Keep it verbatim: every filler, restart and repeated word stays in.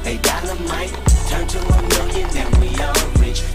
A dollar might turn to a million and we all rich.